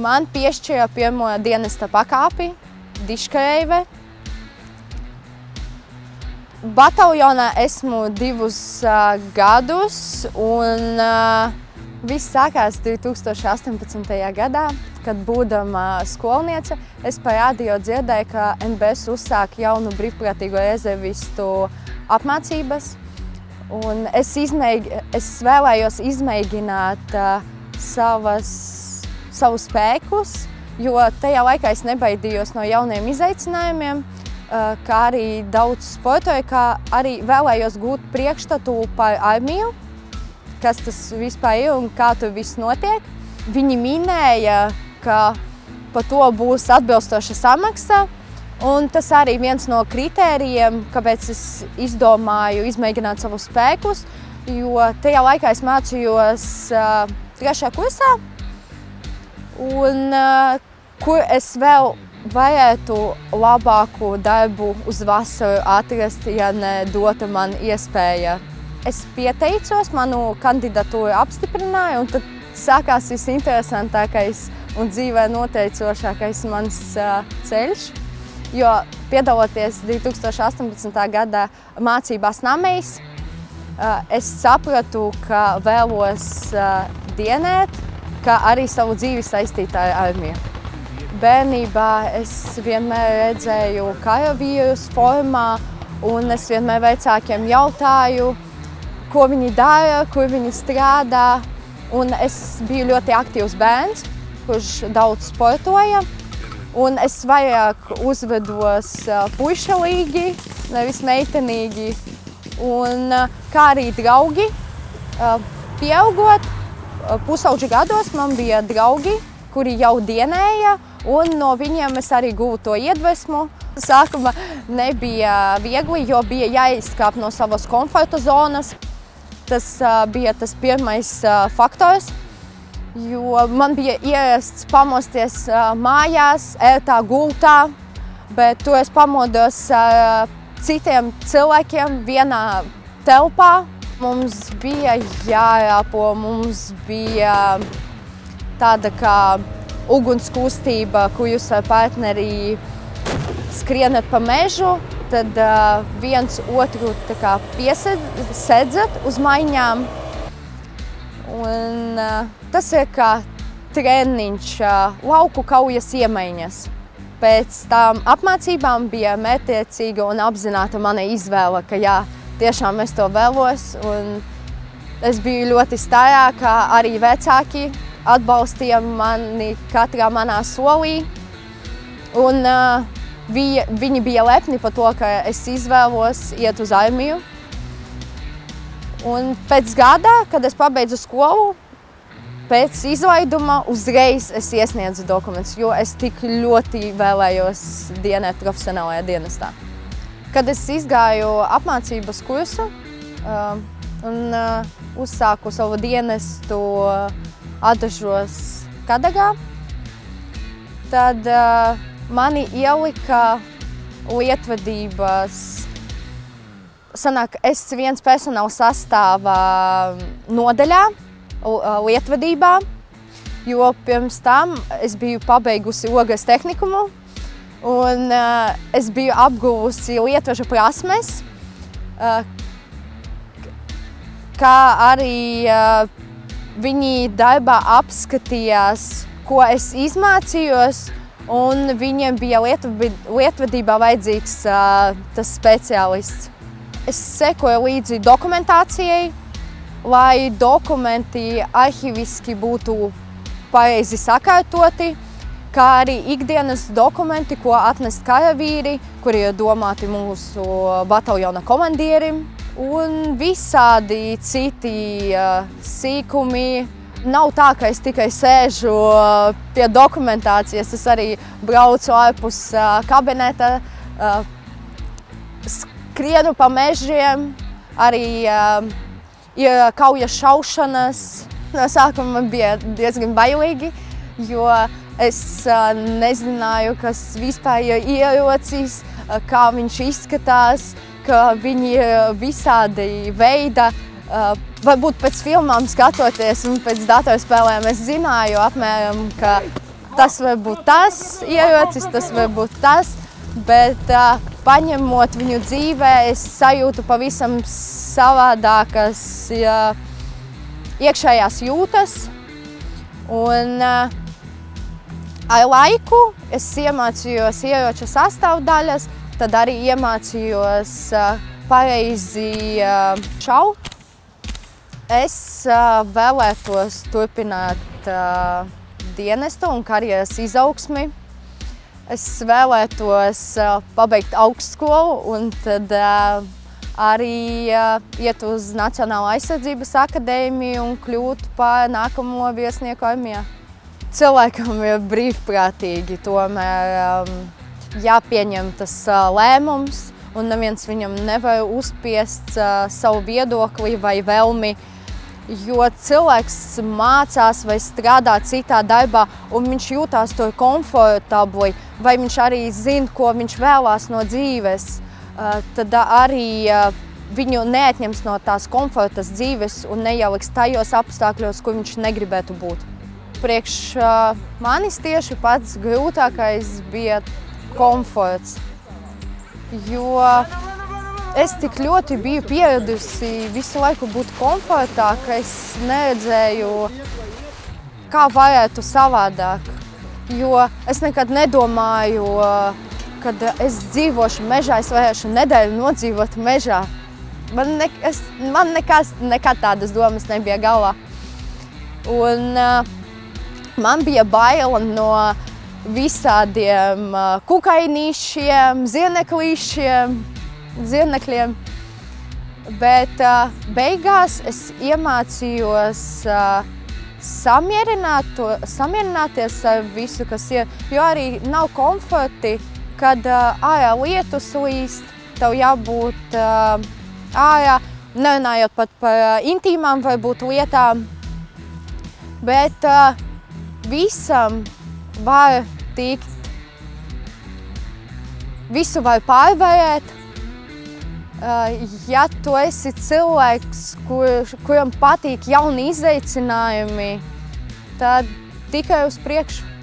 Man piešķīra pirmo dienesta pakāpi, diškreive. Bataljonā esmu 2 gadus, un viss sākās 2018. gadā, kad būdama skolniece, es pa radio dzirdēju, ka NBS uzsāk jaunu brīvprātīgo rezervistu apmācības. Un es vēlējos izmēģināt savus spēkus, jo tajā laikā es nebaidījos no jauniem izaicinājumiem, kā arī daudz sportoju, kā arī vēlējos gūt priekšstatu par armiju, kas tas vispār ir un kā tur viss notiek. Viņi minēja, ka par to būs atbilstoša samaksa, un tas arī viens no kritērijiem, kāpēc es izdomāju izmēģināt savus spēkus, jo tajā laikā es mācījos 3. kursā, un kur es vēl varētu labāku darbu uz vasaru atrast, ja nedota man iespēja. Es pieteicos, manu kandidatūru apstiprināju, un tad sākās visinteresantākais un dzīvē noteicošākais mans ceļš. Jo piedaloties 2018. gada mācībās Namejs, es sapratu, ka vēlos dienēt, kā arī savu dzīvi saistīt ar armiju. Bērnībā es vienmēr redzēju karavīrus formā, un es vienmēr vecākiem jautāju, ko viņi dara, kur viņi strādā. Un es biju ļoti aktīvs bērns, kurš daudz sportoja. Un es vairāk uzvedos puišalīgi, nevis meitenīgi. Un kā arī draugi, pieaugot, pusauģu gados man bija draugi, kuri jau dienēja, un no viņiem es arī guvu to iedvesmu. Sākumā nebija viegli, jo bija jāizkāp no savas komforta zonas. Tas bija tas pirmais faktors, jo man bija ierasts pamosties mājās, ērtā gultā, bet tur es pamodos ar citiem cilvēkiem vienā telpā. Mums bija jārāpo, mums bija tāda kā ugunskustība, kur jūs ar partneri skrienat pa mežu, tad viens otru piesedzat uz maiņām. Un tas ir kā treniņš, lauku kaujas iemaiņas. Pēc tām apmācībām bija mērķtiecīga un apzināta mana izvēle, ka jā, tiešām es to vēlos. Un es biju ļoti starā, ka arī vecāki atbalstīja mani katrā manā solī. Un viņi bija lepni par to, ka es izvēlos iet uz armiju. Un pēc gada, kad es pabeidzu skolu, pēc izlaiduma uzreiz es iesniedzu dokumentus, jo es tik ļoti vēlējos dienēt profesionālajā dienestā. Kad es izgāju apmācības kursu un uzsāku savu dienestu Adažos Kadagā, tad mani ielika lietvedības, sanāk, es viens personāla sastāvā nodaļā lietvedībā, jo pirms tam es biju pabeigusi ogles tehnikumu un es biju apguvusi lietveža prasmes, kā arī viņi darbā apskatījās, ko es izmācījos, un viņiem bija lietvedībā vajadzīgs tas speciālists. Es sekoju līdzi dokumentācijai, lai dokumenti arhiviski būtu pareizi sakārtoti, kā arī ikdienas dokumenti, ko atnest karavīri, kuri ir domāti mūsu bataljona komandierim, un visādi citi sīkumi. Nav tā, ka es tikai sēžu pie dokumentācijas, es arī braucu ārpus kabineta, skrienu pa mežiem, arī ir kaujas šaušanas. No sākuma man bija diezgan bailīgi, jo es nezināju, kas vispār ir ierocis, kā viņš izskatās, ka viņi ir visādi veida. Varbūt pēc filmām skatoties un pēc datorspēlēm es zināju apmēram, ka tas var būt tas ierocis, tas var būt tas, bet paņemot viņu dzīvē, es sajūtu pavisam savādākas iekšējās jūtas. Un ar laiku es iemācījos ieroča sastāvdaļas, tad arī iemācījos pareizi šaut. Es vēlētos turpināt dienestu un karjeras izaugsmi. Es vēlētos pabeigt augstskolu un tad arī iet uz Nacionālo aizsardzības akadēmiju un kļūt par nākamo virsnieku armijā. Cilvēkam ir brīvprātīgi tomēr jāpieņem tas lēmums, un neviens viņam nevar uzspiest savu viedokli vai vēlmi, jo cilvēks mācās vai strādā citā darbā, un viņš jūtās tur komfortabli, vai viņš arī zina, ko viņš vēlās no dzīves, tad arī viņu neatņems no tās komfortas dzīves un neieliks tajos apstākļos, kur viņš negribētu būt. Priekš manis tieši pats grūtākais bija komforts, jo es tik ļoti biju pieradusi visu laiku būt komfortā, ka es neredzēju, kā varētu savādāk. Jo es nekad nedomāju, kad es dzīvošu mežā, es varēšu nedēļu nodzīvot mežā. Man nekad tādas domas nebija galvā. Un man bija baila no visādiem kukainīšiem, zirnekļiem, bet beigās es iemācījos samierināties ar visu, kas ir, jo arī nav komforti, kad ārā lietus līst, tev jābūt ārā, nerunājot pat par intīmām varbūt lietām, bet visam var tikt, visu var pārvarēt. Ja tu esi cilvēks, kuram patīk jauni izaicinājumi, tad tikai uz priekšu.